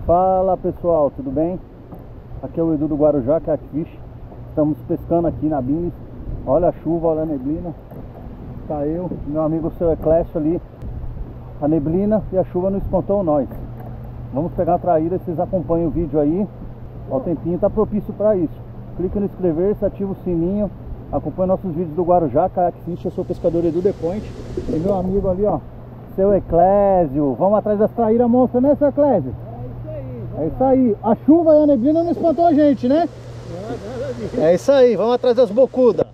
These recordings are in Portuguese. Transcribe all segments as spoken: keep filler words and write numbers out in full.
Fala pessoal, tudo bem? Aqui é o Edu do Guarujá, Catfish. Estamos pescando aqui na Billings. Olha a chuva, olha a neblina. Tá eu, meu amigo seu Eclésio ali. A neblina e a chuva não espantou nós. Vamos pegar a traíra, vocês acompanham o vídeo aí. O tempinho tá propício para isso. Clique no inscrever-se, ativa o sininho. Acompanhe nossos vídeos do Guarujá, Catfish. Eu sou o pescador Edu The Point. E meu amigo ali, ó, seu Eclésio. Vamos atrás das traíras monstras, né, seu Eclésio? É isso aí, a chuva e a neblina não espantou a gente, né? É isso aí, vamos atrás das bocudas.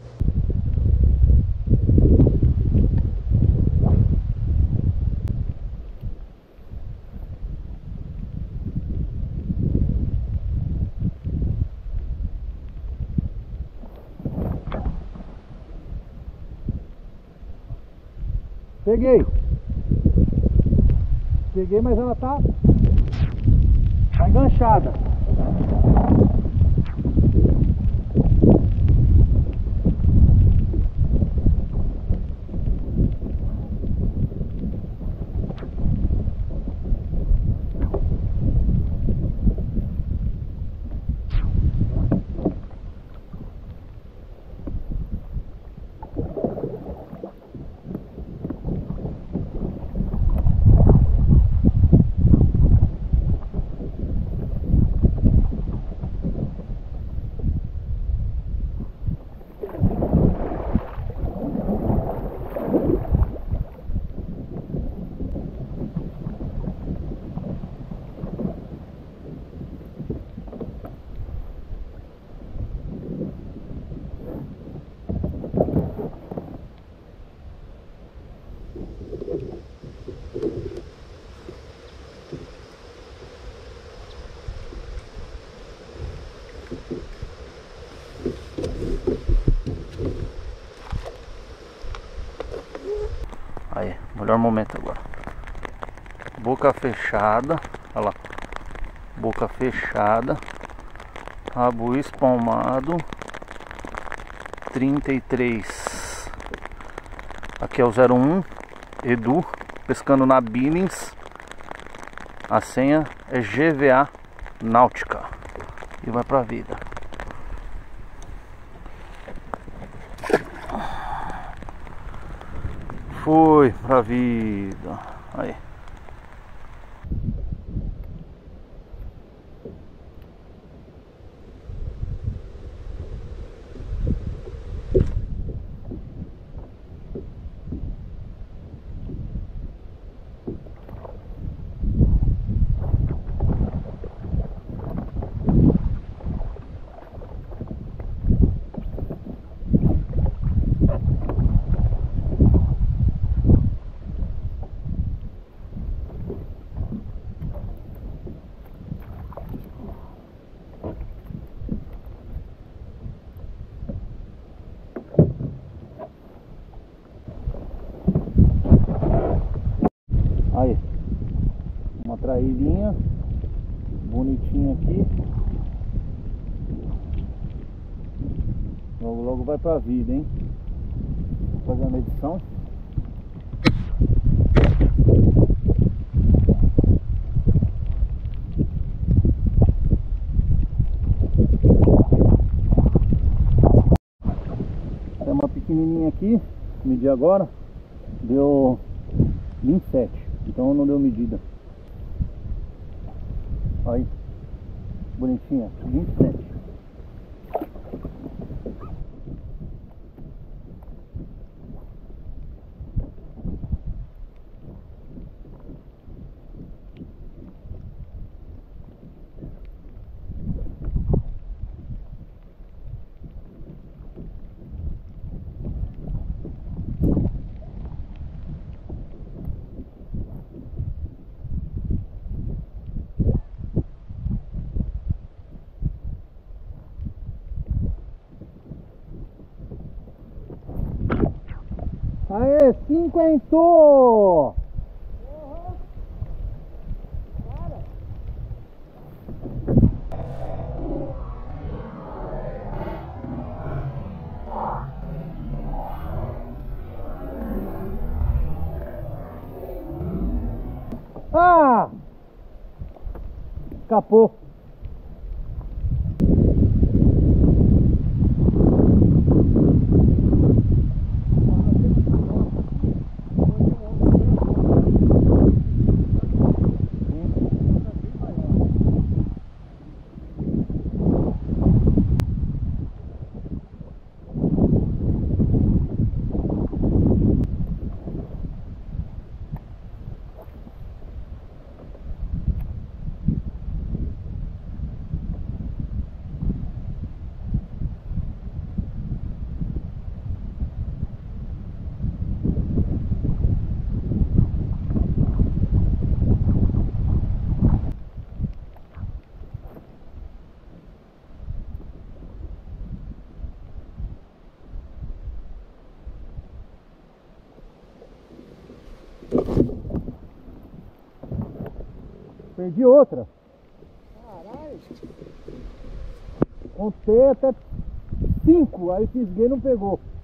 Peguei. Peguei, mas ela tá... Tá enganchada. Aí, melhor momento agora. Boca fechada, olha lá. Boca fechada. Rabo espalmado. trinta e três. Aqui é o zero um. Edu, pescando na Billings. A senha é G V A Náutica. E vai pra vida. Foi pra vida. Aí. Aí, uma traírinha bonitinha aqui. Logo logo vai pra vida, hein? Vou fazer a medição. Tem uma pequenininha aqui, medi agora, deu vinte e sete. Então não deu medida. Aí, bonitinha, vinte e sete. Aê, cinquentou! Uhum. Cara. Ah! Escapou. Perdi outra. Caralho. Contei até cinco, aí fisguei e não pegou.